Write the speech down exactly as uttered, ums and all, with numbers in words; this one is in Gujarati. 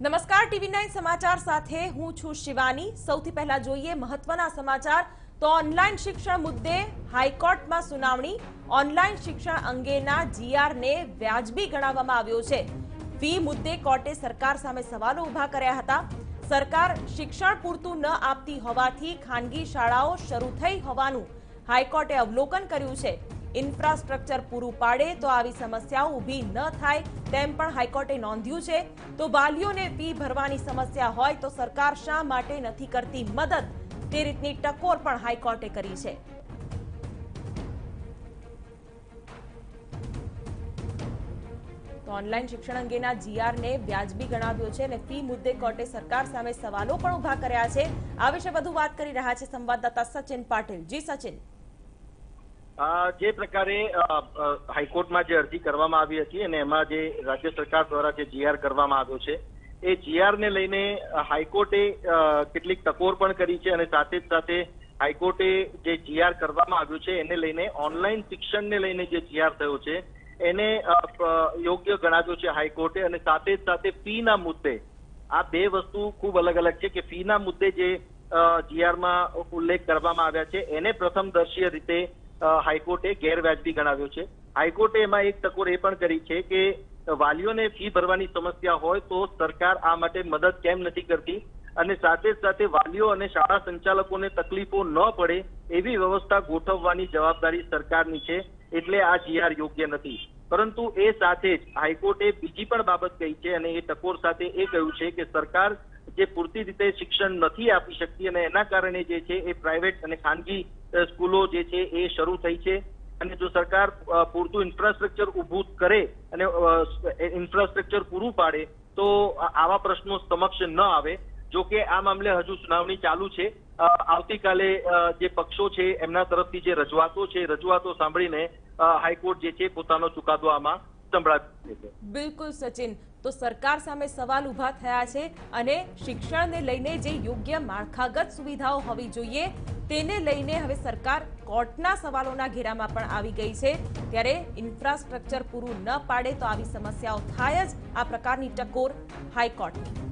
નમસ્કાર, ટીવી નાઇન સમાચાર સાથે હું છું શિવાની। સૌથી પહેલા જોઈએ મહત્વના સમાચાર। તો ઓનલાઈન શિક્ષણ મુદ્દે હાઈકોર્ટમાં સુનાવણી। ઓનલાઈન શિક્ષણ અંગેના જીઆરને વ્યાજબી ગણાવવામાં આવ્યો છે। ફી મુદ્દે કોર્ટે સરકાર સામે સવાલો ઉભા કર્યા હતા। સરકાર શિક્ષણ પૂરતું ન આપતી હોવાથી ખાનગી શાળાઓ શરૂ થઈ હોવાનું હાઈકોર્ટે અવલોકન કર્યું છે। ઇન્ફ્રાસ્ટ્રક્ચર પૂરું પાડે તો આવી સમસ્યાઓ ઊભી ન થાય તેમ પણ હાઈકોર્ટે નોંધ્યું છે। તો વાલીઓને ફી ભરવાની સમસ્યા હોય તો સરકાર શા માટે નથી કરતી મદદ, તે રીતની ટકોર પણ હાઈકોર્ટે કરી છે। તો ઓનલાઈન શિક્ષણ અંગેના જીઆરને વ્યાજબી ગણાવ્યો છે અને ફી મુદ્દે કોર્ટે સરકાર સામે સવાલો પણ ઉભા કર્યા છે। આ વિશે વધુ વાત કરી રહ્યા છે સંવાદદાતા સચિન પાટીલ। જી સચિન, જે પ્રકારે હાઈકોર્ટમાં જે અરજી કરવામાં આવી હતી અને એમાં જે રાજ્ય સરકાર દ્વારા જે જીઆર કરવામાં આવ્યો છે એ જીઆર ને લઈને હાઈકોર્ટે કેટલીક ટકોર પણ કરી છે અને સાથે જ સાથે હાઈકોર્ટે જે જીઆર કરવામાં આવ્યું છે એને લઈને ઓનલાઈન શિક્ષણને લઈને જે જીઆર થયો છે એને યોગ્ય ગણાવ્યો છે હાઈકોર્ટે। અને સાથે જ સાથે ફીના મુદ્દે આ બે વસ્તુ ખૂબ અલગ અલગ છે કે ફીના મુદ્દે જે જીઆરમાં ઉલ્લેખ કરવામાં આવ્યા છે એને પ્રથમદર્શીય રીતે હાઈકોર્ટે ગેરવ્યાજબી ગણાવ્યો છે। હાઈકોર્ટે એમાં એક ટકોર એ પણ કરી છે કે વાલીઓને ફી ભરવાની સમસ્યા હોય તો સરકાર આ માટે મદદ કેમ નથી કરતી અને સાથે જ સાથે વાલીઓ અને શાળા સંચાલકોને તકલીફો ન પડે એવી વ્યવસ્થા ગોઠવવાની જવાબદારી સરકારની છે, એટલે આ જીઆર યોગ્ય નથી। પરંતુ એ સાથે જ હાઈકોર્ટે બીજી પણ બાબત કહી છે અને એ ટકોર સાથે એ કહ્યું છે કે સરકાર જે પૂરતી રીતે શિક્ષણ નથી આપી શકતી અને એના કારણે જે છે એ પ્રાઇવેટ અને ખાનગી સ્કૂલો જે છે એ શરૂ થઈ છે અને જો સરકાર પૂરતું ઇન્ફ્રાસ્ટ્રક્ચર ઊભું કરે અને ઇન્ફ્રાસ્ટ્રક્ચર પૂરું પાડે તો આવા પ્રશ્નો સમક્ષ ન આવે। જો કે આ મામલે હજુ સુનાવણી ચાલુ છે। આવતીકાલે જે પક્ષો છે એમના તરફથી જે રજૂઆતો છે રજૂઆતો સાંભળીને હાઈકોર્ટ જે છે પોતાનો ચુકાદો આમાં સંભળાવી છે। બિલકુલ સચિન, તો સરકાર સામે સવાલ ઉભા થયા છે અને શિક્ષણને લઈને જે યોગ્ય માળખાગત સુવિધાઓ હોવી જોઈએ તેને લઈને હવે સરકાર કોર્ટના સવાલોના ઘેરામાં પણ આવી ગઈ છે। ત્યારે ઇન્ફ્રાસ્ટ્રક્ચર પૂરું ન પાડે તો આવી સમસ્યાઓ થાય જ। આ પ્રકારની ટકોર હાઈકોર્ટની।